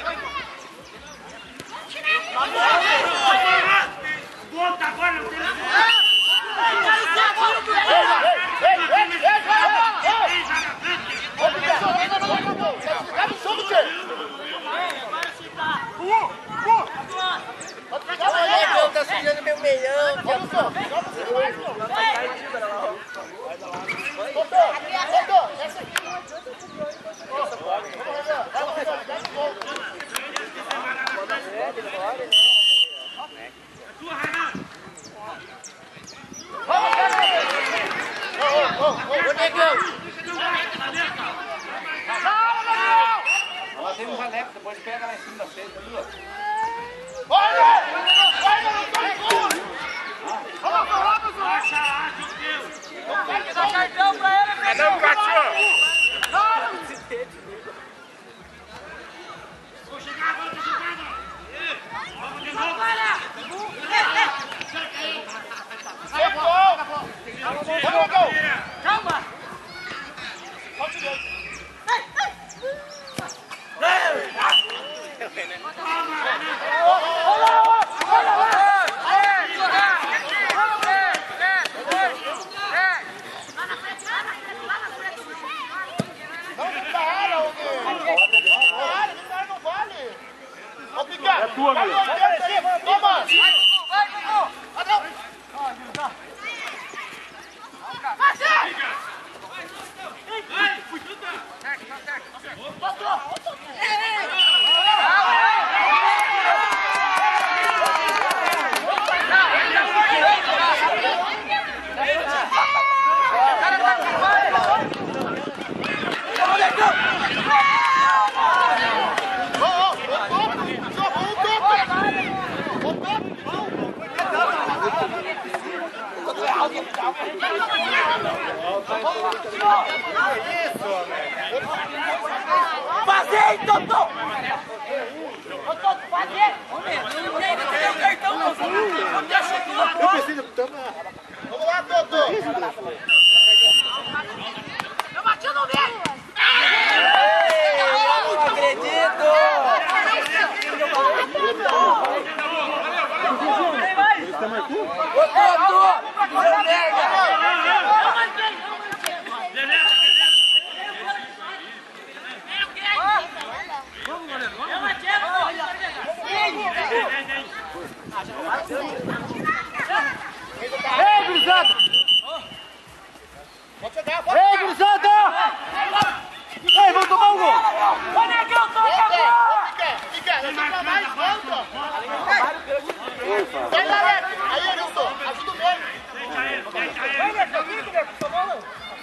Volta agora, não tem tá sujando meu meião. Ela tem um jaleco, você pode pegar lá em cima da frente ali, ó. Dá cartão pra ele, Não, Catinho! vou chegar agora, tô jogando! Vamos de novo! Calma! É tua, meu. Toma! Fazer, Totô! Ô, Totô, fazer! Não tem o cartão, não. Eu preciso tomar. Vamos lá, Totô! Eu bati no meio! Não acredito! Ô, Totô! Seu merda! Ei, gurizada! Ei, gurizada! Ei, vamos tomar um gol! Ô, negão, toca a bola! Fica, fica mais, volta! Vai, Laleco! Aí, Nilson, ajuda o meio! Vai, Neco, vem, Neco, tomou um!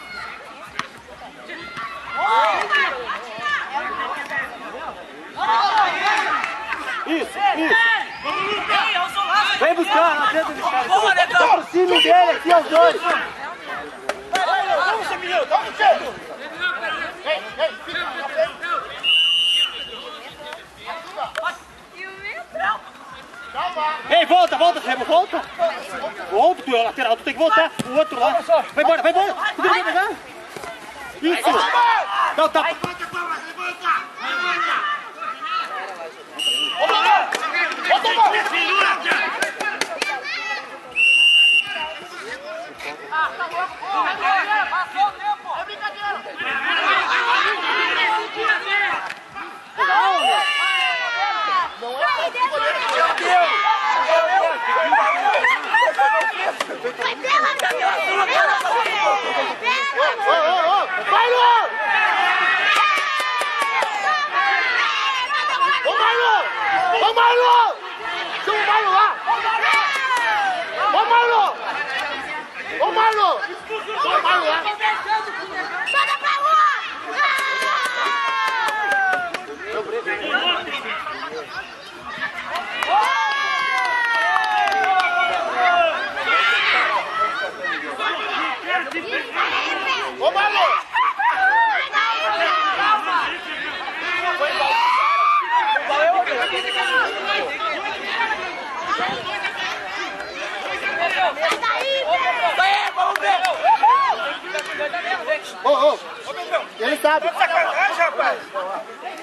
Isso, isso! Vem buscar, na frente dos caras! Aproxime dele aqui, os dois! Vai, vamos, menino, dá um jeito! Ei, fica na frente! Ei, volta, Sebo, volta! Volta, tu é o lateral, tu tem que voltar! O outro lá! Vai embora, vai embora! Isso! Dá o tapa! Levanta, Thomas, levanta! Levanta! Passou o tempo! É brincadeira! Vai, Lu! Ô, Marlon! Ô, Marlon! Chama o Marlon lá! Ô, Marlon! Ô, Marlon! Chama o Marlon lá! Solta pra rua! Ô, Marlon! Vamos ver! Ô, ele sabe! Sacanagem, rapaz!